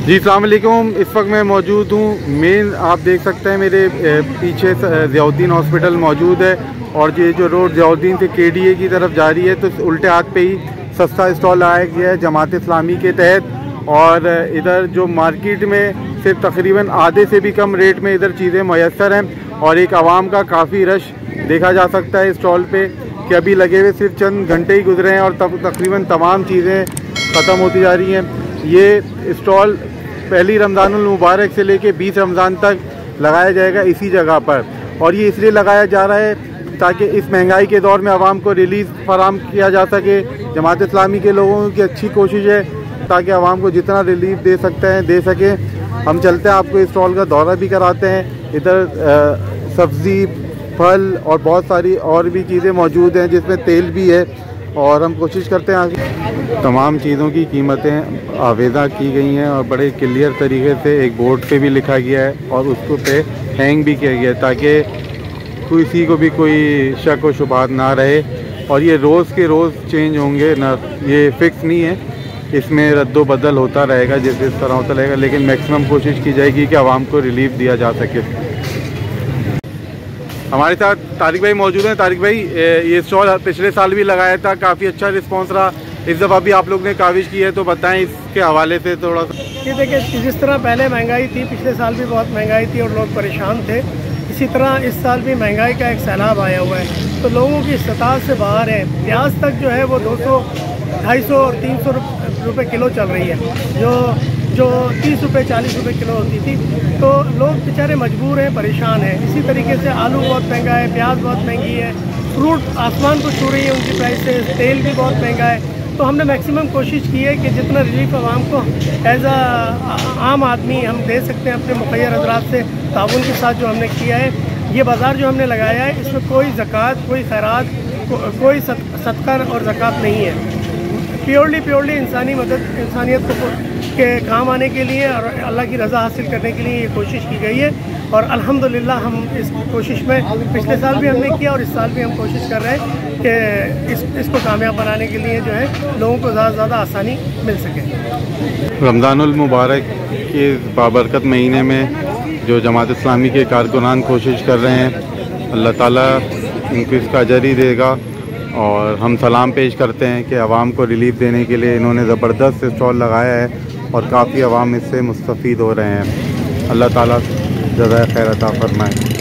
जी अस्सलाम वालेकुम। इस वक्त मैं मौजूद हूँ मेन, आप देख सकते हैं मेरे पीछे ज़ियाउद्दीन हॉस्पिटल मौजूद है और ये जो रोड ज़ियाउद्दीन से KDA की तरफ जा रही है तो उल्टे हाथ पे ही सस्ता स्टॉल आया गया है जमात इस्लामी के तहत। और इधर जो मार्केट में सिर्फ तकरीबन आधे से भी कम रेट में इधर चीज़ें मैसर हैं और एक आवाम का काफ़ी रश देखा जा सकता है स्टॉल पे कि अभी लगे हुए सिर्फ चंद घंटे ही गुजरे हैं और तब तकरीबन तमाम चीज़ें ख़त्म होती जा रही हैं। ये स्टॉल पहली रमज़ानुल मुबारक से लेके 20 रमज़ान तक लगाया जाएगा इसी जगह पर, और ये इसलिए लगाया जा रहा है ताकि इस महंगाई के दौर में आवाम को रिलीफ फराम किया जा सके। जमात इस्लामी के लोगों की अच्छी कोशिश है ताकि आवाम को जितना रिलीफ दे सकते हैं दे सके। हम चलते हैं, आपको इस स्टॉल का दौरा भी कराते हैं। इधर सब्ज़ी, फल और बहुत सारी और भी चीज़ें मौजूद हैं जिसमें तेल भी है, और हम कोशिश करते हैं आगे तमाम चीज़ों की कीमतें आवेदा की गई हैं और बड़े क्लियर तरीके से एक बोर्ड पे भी लिखा गया है और उसको पे हैंग भी किया गया है ताकि किसी को भी कोई शक व शुबहात ना रहे। और ये रोज़ के रोज़ चेंज होंगे ना, ये फ़िक्स नहीं है, इसमें रद्दो बदल होता रहेगा जैसे इस तरह होता रहेगा, लेकिन मैक्सिमम कोशिश की जाएगी कि आवाम को रिलीफ दिया जा सके। हमारे साथ तारिक भाई मौजूद हैं। तारिक भाई, ये स्टॉल पिछले साल भी लगाया था, काफ़ी अच्छा रिस्पांस रहा, इस दफ़ा भी आप लोग ने काविश की है, तो बताएं इसके हवाले से थोड़ा सा। ये देखिए, जिस तरह पहले महंगाई थी, पिछले साल भी बहुत महंगाई थी और लोग परेशान थे, इसी तरह इस साल भी महंगाई का एक सैलाब आया हुआ है तो लोगों की सताह से बाहर है। प्याज तक जो है वो 200, 250 और 300 रुपये किलो चल रही है, जो 30 रुपये 40 रुपये किलो होती थी, तो लोग बेचारे मजबूर हैं, परेशान हैं। इसी तरीके से आलू बहुत महंगा है, प्याज बहुत महंगी है, फ्रूट आसमान को छू रही है उनकी प्राइसेस, तेल भी बहुत महंगा है। तो हमने मैक्सिमम कोशिश की है कि जितना रिलीफ आवाम को एज आम आदमी हम दे सकते हैं अपने मुखैर हजरात से ताउन के साथ जो हमने किया है। ये बाज़ार जो हमने लगाया है इसमें कोई ज़कात, कोई खैरात, कोई सदका और ज़कात नहीं है। प्योरली इंसानी मदद, इंसानियत के काम आने के लिए और अल्लाह की रज़ा हासिल करने के लिए ये कोशिश की गई है और अल्हम्दुलिल्लाह हम इस कोशिश में पिछले साल भी हमने किया और इस साल भी हम कोशिश कर रहे हैं कि इसको कामयाब बनाने के लिए जो है लोगों को ज़्यादा से ज़्यादा आसानी मिल सके। रमज़ानुल मुबारक के बाबरकत महीने में जो जमात इस्लामी के कारकुनान कोशिश कर रहे हैं, अल्लाह ताला इनको इसका अजर ही देगा। और हम सलाम पेश करते हैं कि आवाम को रिलीफ देने के लिए इन्होंने ज़बरदस्त स्टॉल लगाया है और काफ़ी आवाम इससे मुस्तफ़ीद हो रहे हैं। अल्लाह ताला जज़ाए खैर अता फरमाए।